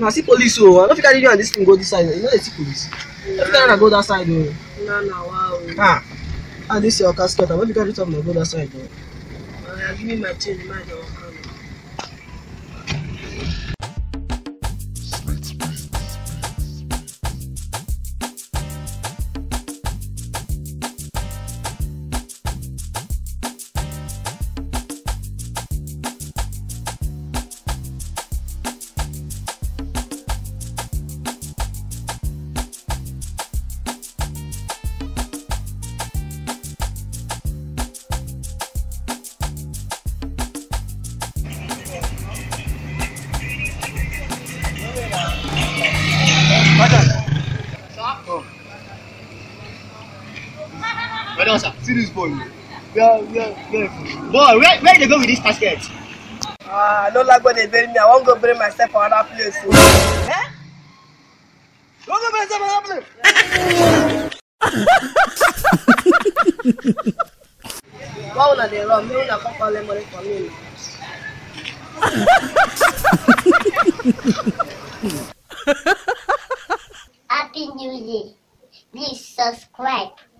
Now see police, oh. I don't think I did you and this thing go this side. You know they see police. I think I go that side, oh. No, wow. Ah. And this is your casket. I want to carry something go that side, oh. Give me my change, my dog. See this boy. Boy, where they go with this basket? I don't like when they bury me. I won't go bury myself for another place. Eh? Don't go bury yourself for another place. Why would they run? Me not come call them money for me. Happy New Year. Please subscribe.